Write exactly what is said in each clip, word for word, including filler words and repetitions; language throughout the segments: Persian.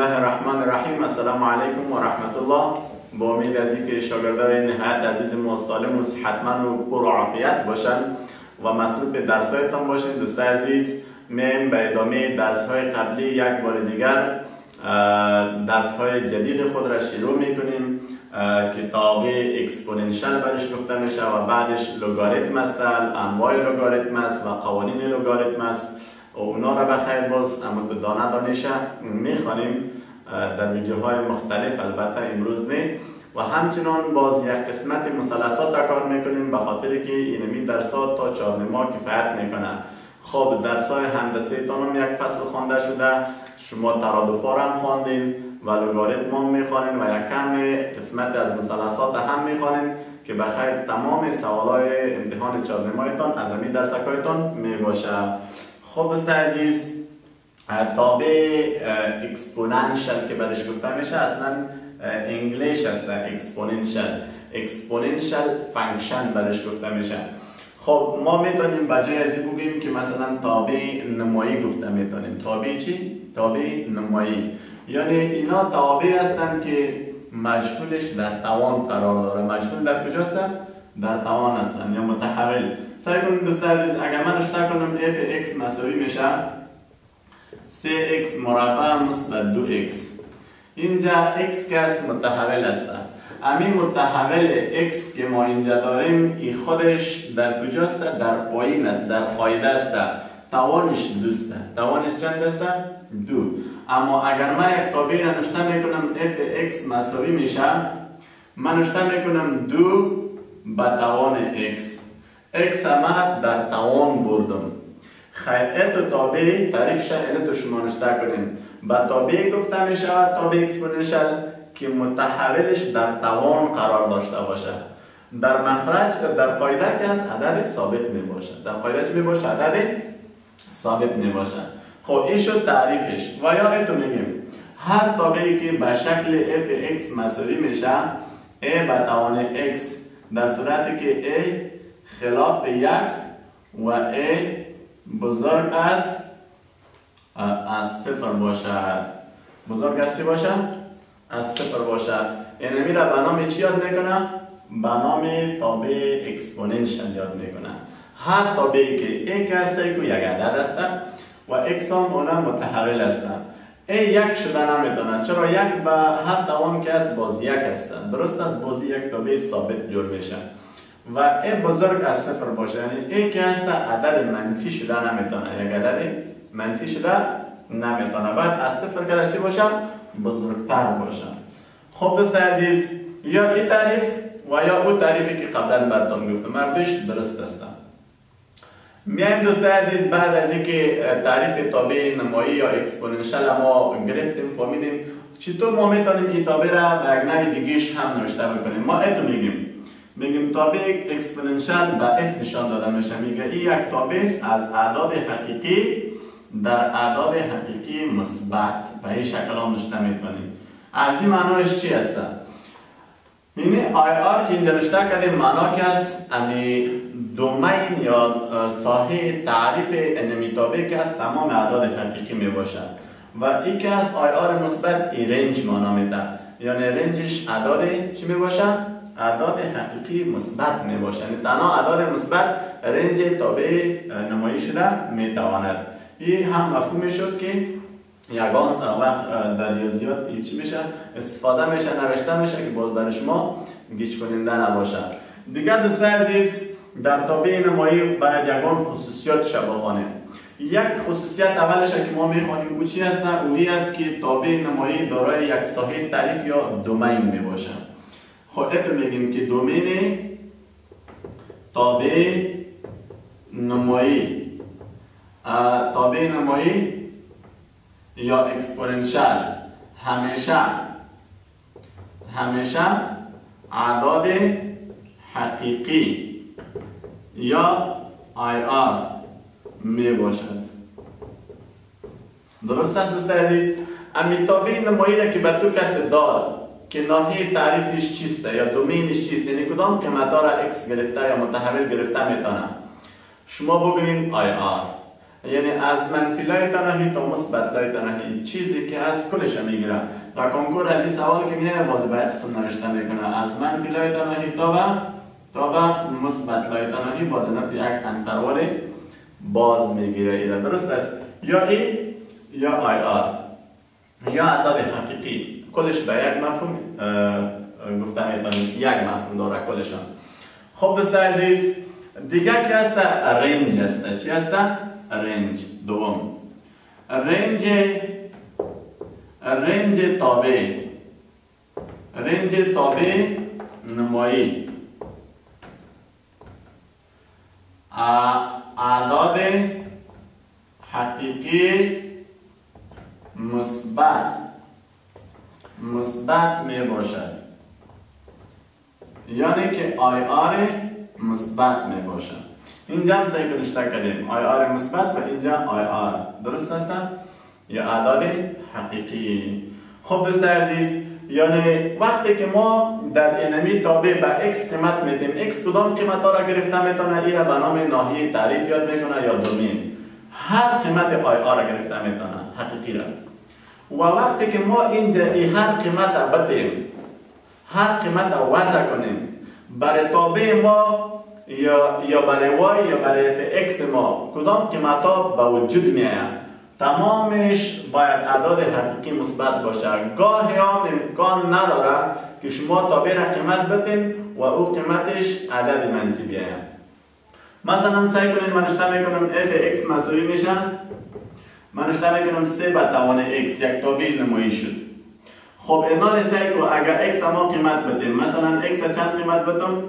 الله الرحمن الرحیم. السلام علیکم و رحمت الله. با امید از اینکه شاگردان نهایت عزیز ما سالم و صحتمند و پر عافیت باشن و مصروف درسایتان باشین. دوستان عزیز، میم به ادامه درس های قبلی یک بار دیگر درس های جدید خود را شروع میکنیم. کتاب اکسپوننشل برش گفته میشه و بعدش لوگاریتم است، انواع لوگاریتم است و قوانین لوگاریتم است. و اونا را بخیر باز اما تو دانه دانشه میخوانیم در ویدیوهای مختلف، البته امروز نه. و همچنان باز یک قسمت مثلثات را کار میکنیم، به خاطر که اینمی درسات تا چهار ماه کفایت میکنه. خب درس های هندسه تان هم یک فصل خوانده شده، شما ترادفا هم خواندین و لوگاریتم هم میخوانین و یک کم قسمت از مثلثات هم میخوانین که بخیر تمام سوالای امتحان چهار ماهتان از همین درسکایتان میباشه. خب دوست عزیز، تابع اکسپوننشل که برش گفته میشه اصلا انگلیش هست، اکسپوننشل اکسپوننشل فانکشن برش گفته میشه. خب ما میتونیم بجای از این بگیم که مثلا تابع نمایی گفته میتونیم. تابع چی؟ تابع نمایی. یعنی اینا تابع هستند که مجهولش در توان قرار داره. مجهول در کجا هستن؟ در توان هستن یا متحول. سعی کنید دوست عزیز، اگر من اشتغال کنم اف x مساوی میشه سه ایکس مربع مثبت دو ایکس. اینجا x که از متحول است. همین متحول x که ما اینجا داریم ای خودش در کجاست؟ در پایین است، در قاعده است. توانش دوست. توانش چند است؟ دو. اما اگر من یک تابع را نوشته میکنم اف x مساوی میشه، من نوشته میکنم دو به توان x. x هم در توان بردم. خیر اتو تابع تعریف شه اینو شما نوشته کنیم. با تابع گفته میشه تابع اکسپوننشل که متحولش در توان قرار داشته باشه. در مخرج در قاعده که هست عدد ثابت می باشه. در قاعده چی می باشه؟ عدد ثابت می باشه. خب این شد تعریفش. و یا اتو میگیم هر تابعی که به شکل اف x مساوی میشه a به توان x در صورتی که a خلاف یک و a بزرگ از از صفر باشد. بزرگ از چی باشد؟ از صفر باشد. اینمی را به نام چی یاد میکنه؟ به نام تابع اکسپوننشل یاد میکنه. هر تابعی که a که هست که یک عدد است و x هم اونا متحول است. a یک شده نمیتونه، چرا یک به هر توان که هست باز یک است. درست است، باز یک تابع ثابت جور میشه. و a بزرگ از صفر باشه، یعنی a که هست عدد منفی شده نمیتونه، یک عدد منفی شده نمیتونه. بعد از صفر که چی باشه؟ بزرگتر باشه. خب دوست عزیز، یا این تعریف و یا اون تعریفی که قبلا براتون گفتم مردش درست است. میایم دوست عزیز بعد از اینکه تعریف تابع نمایی یا اکسپوننشل ما گرفتیم فهمیدیم چطور ما میتونیم این تابع را به یک نوع دیگه‌اش هم نوشته بکنیم. ما اتو میگیم میگیم تابع اکسپوننشل به اف نشان داده میشه. میگه این یک تابع است از اعداد حقیقی در اعداد حقیقی مثبت. به این شکل هم نوشته میتونیم. از این معناش چی است؟ یعنی آی آر که اینجا نوشته کردیم معنا که است یعنی دومین یا ساحه تعریف انمی تابع که است تمام اعداد حقیقی می باشد. و این که است آی آر مثبت ای رنج معنا میده، یعنی رنجش اعداد چی می باشد؟ اعداد حقیقی مثبت می باشد. یعنی تنها اعداد مثبت رنج تابع نمایی شده می تواند. این هم مفهوم شد که یگان وقت در ریاضیات چی میشه؟ استفاده میشه، نوشته میشه که باز برای شما گیج کننده نباشه. دیگر دوستان عزیز، در تابع نمایی باید یگان خصوصیاتش بخوانیم. یک خصوصیت اولش که ما میخوانیم او چی هست؟ اویی است که تابع نمایی دارای یک ساحه تعریف یا دومین میباشه. خب اتو میگیم که دومین تابع نمایی تابع نمایی یا اکسپوننشل همیشه همیشه اعداد حقیقی یا آی آر می باشد. درست است دوست عزیز؟ امی تابع نمایی را که به تو کسی داد که ناحیه تعریفش چیست یا دومینش چیست، یعنی کدام قیمتا را x گرفته یا متحول گرفته میتونه، شما بگوین آی آر. یعنی از منفی لای تناهی تا مثبت لای تناهی چیزی که از کلش میگیره. در کنکور از این سوال که میاد باز به قسم نوشته میکنه از منفی لای تناهی تا به تا به مثبت لای تناهی باز نت یک انترول باز میگیره. ایره درست است؟ یا ای یا آی آر یا اعداد حقیقی کلش به یک مفهوم گفته میتونیم، یک مفهوم داره کلشان. خب دوست عزیز دیگه که هست رنج است. چی هست؟ رنج. دوم رنج رنج تابع رنج تابع نمایی اعداد حقیقی مثبت مثبت می باشد، یعنی که آی آر مثبت می باشد. اینجا هم سعی کنشته کردیم آی آر مثبت و اینجا آی آر. درست است؟ یا اعداد حقیقی. خب دوست عزیز یعنی وقتی که ما در اینمی تابع به x قیمت میدیم، x کدام قیمت ها را گرفته میتونه؟ ایره به نام ناحیه تعریف یاد میکنه یا دومین. هر قیمت آی آر را گرفته میتونه حقیقی را. و وقتی که ما اینجا ای هر قیمت را بدیم، هر قیمت را وضع کنیم برای تابع ما یا یا برای y یا برای f x ما کدام قیمت ها به وجود میآید، تمامش باید اعداد حقیقی مثبت باشه. گاهی هم امکان نداره که شما تابع را قیمت بدین و او قیمتش عدد منفی بیاید. مثلا سعی کنید من نشته میکنم f x مساوی میشه، من نشته میکنم سه به توان x یک تابع نمایی شد. خب اینا سعی کن اگر x ما قیمت بدیم، مثلا x چند قیمت بدم؟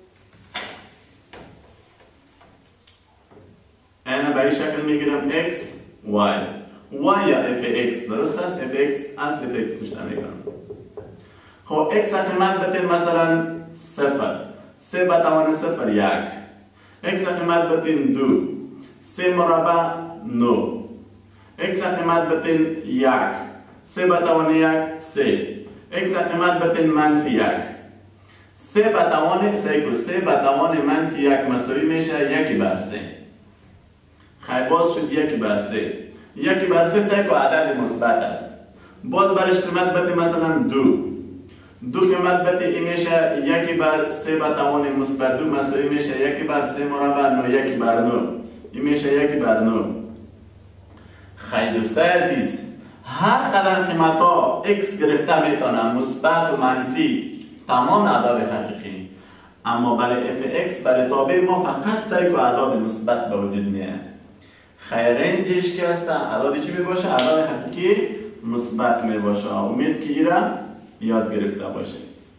اینا به این شکل میگیرم x y y یا f(x) درست است؟ f(x) از f(x) نشته میکنم. خب x قیمت بدیم مثلا صفر، سه به توان صفر یک. x قیمت بدیم دو، سه مربع نو. x قیمت بدیم یک، سه به توان یک سه. x قیمت بدیم منفی یک، سه به توان سه سه به توان منفی یک مساوی میشه یکی بر سه. خیلی باز شد یکی بر سه. یکی بر سه سه که عدد مثبت است. باز برش قیمت بده مثلا دو. دو قیمت بده این میشه یکی بر سه به توان مثبت دو مساوی میشه یکی بر سه مربع نو یکی بر نو. این میشه یکی بر نو. خیلی دوستای عزیز هر قدر قیمت ها x گرفته میتونن مثبت و منفی تمام اعداد حقیقی، اما برای f(x) برای تابع ما فقط سعی که اعداد مثبت به وجود میاد. خیر رنجش که هست اعداد چی می باشه؟ اعداد حقیقی مثبت می باشه. امید که این را یاد گرفته باشه.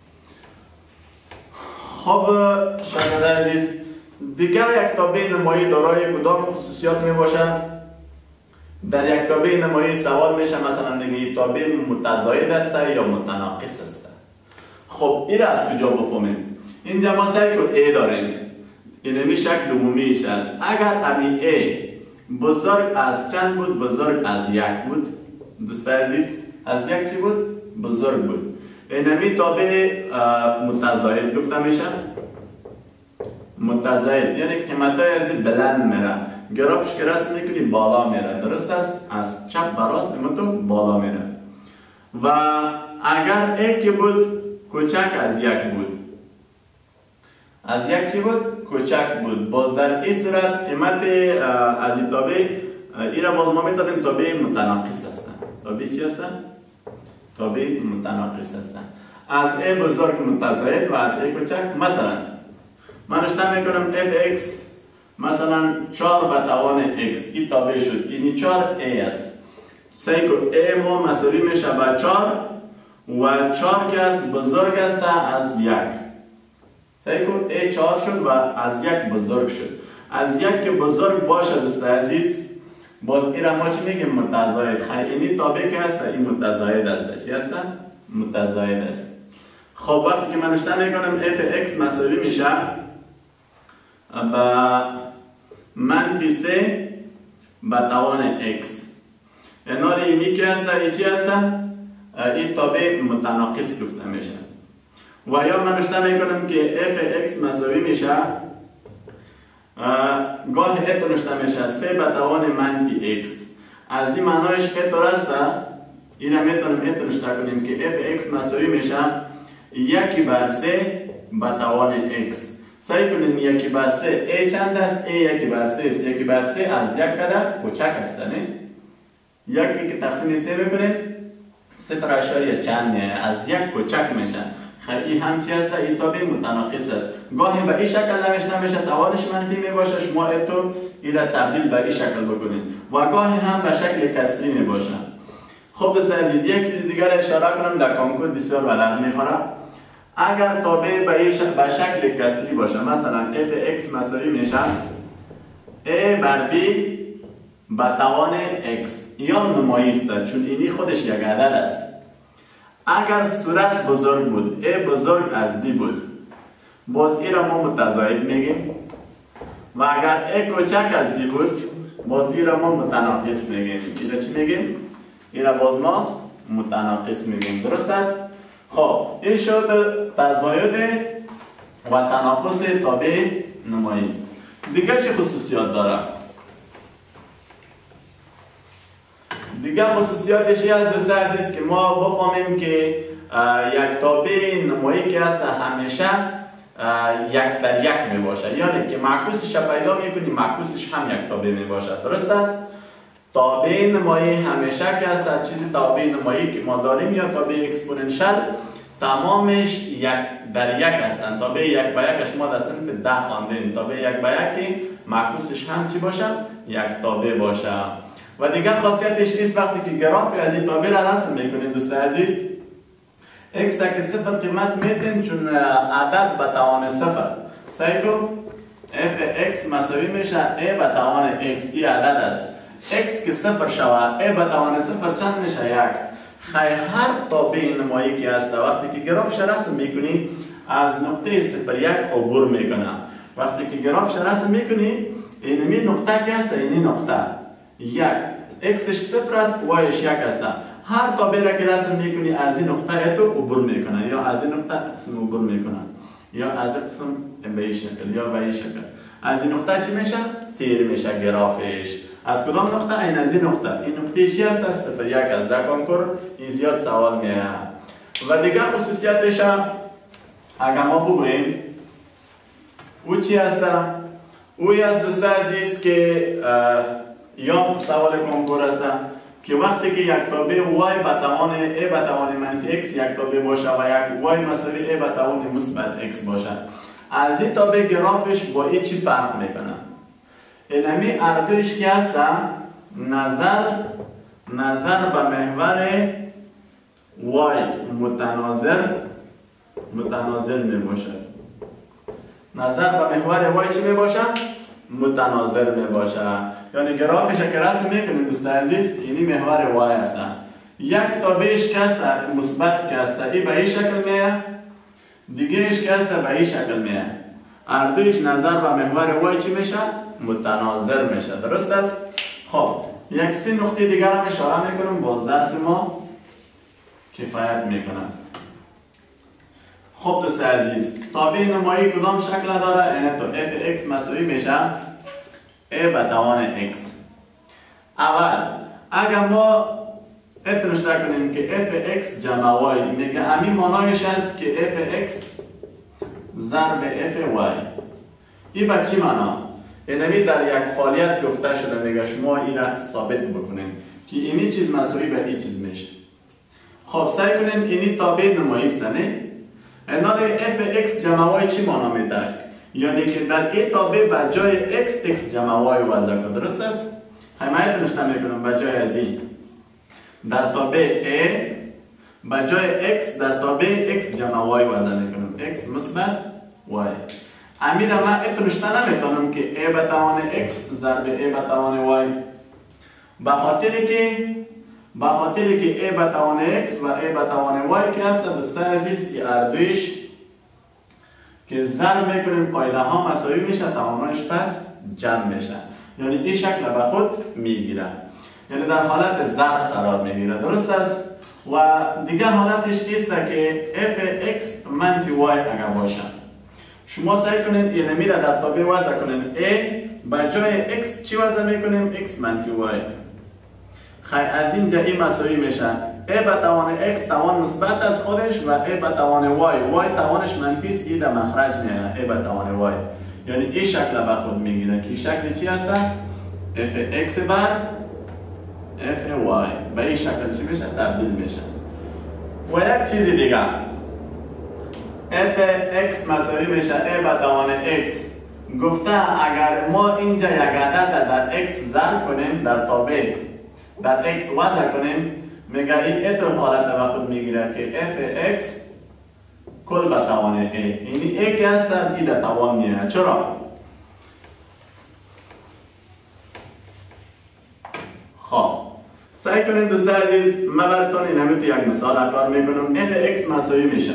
خب شاگرد عزیز دیگر یک تابع نمایی دارای کدام خصوصیات می باشه؟ در یک تابع نمایی سوال میشه مثلا دیگه تابع متزاید است یا متناقص است. خب این را از کجا بفهمیم؟ اینجا ما سعی کنیم A داریم، اینمی شکل عمومیش است. اگر امی A بزرگ از چند بود؟ بزرگ از یک بود. دوست عزیز از یک چی بود؟ بزرگ بود. اینمی تابع متزاید گفته میشه. متزاید یعنی قیمت های از بلند میره، گرافش که رسم میکنی بالا میره. درست است؟ از چپ به راست تو بالا میره. و اگر A که بود کوچک از یک بود، از یک چی بود؟ کوچک بود. باز در این صورت قیمت از این تابع این را باز ما میتونیم تابع متناقص هستن. تابع چی هستن؟ تابع متناقص هستن. از A بزرگ متزاید و از A کوچک. مثلا من نشته میکنم f(x) مثلا چهار به توان x. این تابع شد، اینی چهار A است. سعی کن A ما مساوی میشه با چهار و چهار که از بزرگ است از یک. سعی کن A چهار شد و از یک بزرگ شد. از یک که بزرگ باشه دوست عزیز باز این را ما چی میگیم؟ متزاید. خیلی اینی تابع که هست این متزاید است. چی هست؟ متزاید است. خب وقتی که من نشته میکنم f(x) مساوی میشه با منفی سه به توان x. اینا اینی که هست این چی هست؟ این تابع متناقص گفته میشه. و یا من نشته میکنم که f(x) مساوی میشه گاهی ات نوشته میشه سه به توان منفی x. از این معنایش ات است، این هم میتونیم ات نوشته کنیم که f(x) مساوی میشه یکی بر سه به توان x. سعی کنین یکی بر سه a چند است؟ a یکی بر سه است. یکی بر سه از یک قدر کوچک است، نه؟ یکی که تقسیم سه بکنین صفر اشاریه چند میه، از یک کوچک میشه. خیلی این هم چی است؟ این تابع متناقص است. گاهی به این شکل نوشته میشه توانش منفی میباشه، شما اتو این را تبدیل به این شکل بکنین و گاهی هم به شکل کسری میباشه. خب دوست عزیز، یک چیز دیگر اشاره کنم در کنکور بسیار به درد میخوره. اگر تابع به به شکل کسری باشه، مثلا f(x) مساوی میشه a بر b به توان x، یا نمایی است چون اینی خودش یک عدد است. اگر صورت بزرگ بود، a بزرگ از b بود، باز این را ما متضاعف میگیم و اگر a کوچک از b بود، باز این را ما متناقص میگیم. این را چی میگیم؟ این را باز ما متناقص میگیم. درست است؟ خب این شد تزاید و تناقص تابع نمایی. دیگه چه خصوصیات داره؟ دیگه خصوصیاتش این است دوست عزیز که ما بفهمیم که یک تابع نمایی که هست همیشه یک در یک می باشه، یعنی که معکوسش پیدا میکنی معکوسش هم یک تابع می باشه. درست است؟ تابع نمایی همیشه که هست چیزی تابع نمایی که ما داریم یا تابع اکسپوننشل تمامش یک در یک هستند. تابع یک به یکش ما در صنف ده خواندیم. تابع یک به یک معکوسش هم چی باشه؟ یک تابع باشه. و دیگر خاصیتش نیست وقتی که گراف از این تابع را رسم میکنید دوست عزیز، x که صفر قیمت میدین چون عدد به توان صفر. سعی کن f(x) مساوی میشه a به توان x، این عدد است. x که صفر شود a به توان صفر چند میشه؟ یک. خیلی هر تابع نمایی که هست وقتی که گرافش رسم میکنی از نقطه صفر یک عبور میکنه. وقتی که گرافش رسم میکنی اینمی نقطه که هست اینی نقطه یک، xش صفر است وایش یک است. هر تابع را که رسم میکنی از این نقطه تو عبور میکنه یا از این نقطه قسم عبور میکنه یا از این قسم به این شکل یا به این شکل. از این نقطه چی میشه؟ تیر میشه گرافش. از کدام نقطه؟ این از این نقطه. این نقطه چی است؟ از صفر یک است. در کنکور این زیاد سوال میه. و دیگه خصوصیتش اگر ما بگوییم او چی است؟ اوی از دوست عزیز که یا سوال کنکور است که وقتی که یک تابع y به توان a به توان منفی x یک تابع باشه و یک y مساوی a به توان مثبت x باشه، از این تابع گرافش با این چی فرق میکنه؟ اینمی اردوش که هست نظر نظر به محور y متناظر متناظر می باشه. نظر به محور y چی می باشه؟ متناظر می باشه. یعنی گرافش که رسم میکنیم دوست عزیز اینی محور y است. یک تابعش که هست مثبت که هست این به این شکل میه، دیگهش که هست به این شکل میه. اردوش نظر به محور y چی میشه؟ متناظر میشه. درست است؟ خب یک سه نقطه دیگر هم اشاره میکنم باز درس ما کفایت میکنم. خب دوست عزیز، تابع نمایی کدام شکل داره؟ یعنی تو f(x) مساوی میشه a به توان x. اول اگر ما اتنشته کنیم که f(x) جمع y، میگه همین معنایش است که f(x) ضرب f(y). این به چی معنا؟ اینمی در یک فعالیت گفته شده، میگه شما این را ثابت بکنین که اینی چیز مساوی به این چیز میشه. خب سعی کنین اینی تابع نمایی است، نه؟ اینال f(x) جمع y چی معنا میده؟ یعنی که در این تابع به جای x x جمع y وضع کن. درست است؟ خیلی نشته میکنم به جای از این در تابع a به جای x در تابع x جمع y وضع میکنم. x مثبت y. امیر ما اتنشته نمیتونم که a به توان x ضرب a به توان y، به خاطری که به خاطری که a به توان x و a به توان y که هست دوست عزیز این اردویش که ضرب میکنیم پایده ها مساوی میشه، توانش پس جمع میشه. یعنی این شکل به خود میگیره، یعنی در حالت ضرب قرار میگیره. درست است؟ و دیگه حالتش است که f(x) منفی y اگر باشه، شما سعی کنید اینمی را در تابع وضع کنید. a به جای x چی وضع میکنیم؟ x منفی y. خیلی از اینجا این مساوی میشه a به توان x توان مثبت از خودش و a به توان y y توانش منفی است، این در مخرج میاد a به توان y. یعنی این شکل به خود میگیره که شکل چی هست؟ f x بر f y. به این شکل چی میشه؟ تبدیل میشه. و یک چیز دیگه f x مساوی میشه a به توان x. گفته اگر ما اینجا یک عدد در x ضرب کنیم، در تابع در x وضع کنیم، میگه این اتو حالت به خود میگیره که f x کل به توان a. یعنی a که هست این در توان میره. چرا؟ خب سعی کنید دوست عزیز، من براتون این همیتو یک مثال کار میکنم. f x مساوی میشه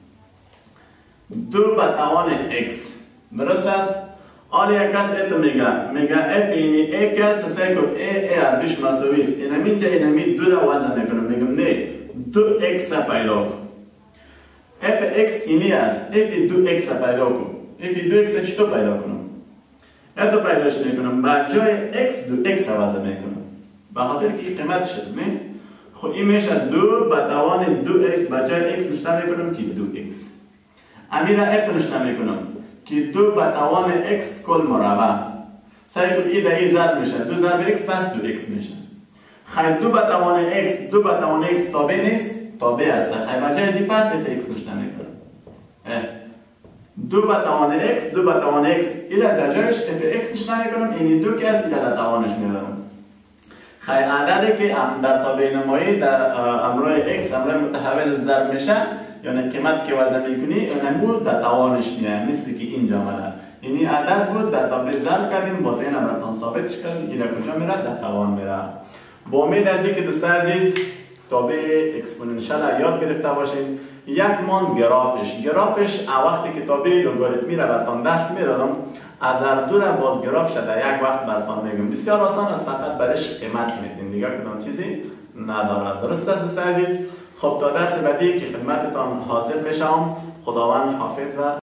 دو به توان x. درست است؟ آن یک کس اتو میگه میگه f اینی a که است، سعی کن a a اردوش مساوی است. این همینجا این همین دو را وضع میکنم، میگم نه دو x را پیدا کن. f x اینی است، f دو x را پیدا کن. f دو x را چطور پیدا کنم؟ اتو پیداش میکنم، با جای x دو x را وضع میکنم به خاطر که این قیمت شد. نه؟ خب این میشه دو به توان دو x با جای x نشته میکنم که دو x. امیر را اتو نشته میکنم که دو به توان x کل مربع. سعی کن این در این ضرب میشه، دو ضرب x پس دو x میشه. خیلی دو به توان x دو به توان x تابع نیست؟ تابع است. خیلی به جای این پس f x نشته میکنم. دو به توان x دو به توان x این در جایش f x نشته میکنم. اینی دو که است این در توانش میبرم. خیلی عددی که در تابع نمایی در امروی x امروی متحول ضرب میشه، یعنی قیمت که وضع میکنی یعنی بود در توانش میاد، مثل که اینجا ماده. یعنی عدد بود در تابع ضرب کردیم، باز این براتون ثابتش کردیم، این کجا میره؟ در توان میره. با امید از اینکه دوستان عزیز تابع اکسپوننشیال یاد گرفته باشین. یک مان گرافش گرافش وقتی که تابع لوگاریتمی را براتون درس میدادم، از هر دو را باز گرافش در یک وقت براتون میگم. بسیار آسان است، فقط برش قیمت میدین، دیگه کدام چیزی ندارد. درست است دوستان عزیز؟ خب تا درس بعدی که خدمتتان حاضر بشم، خداوند حافظ و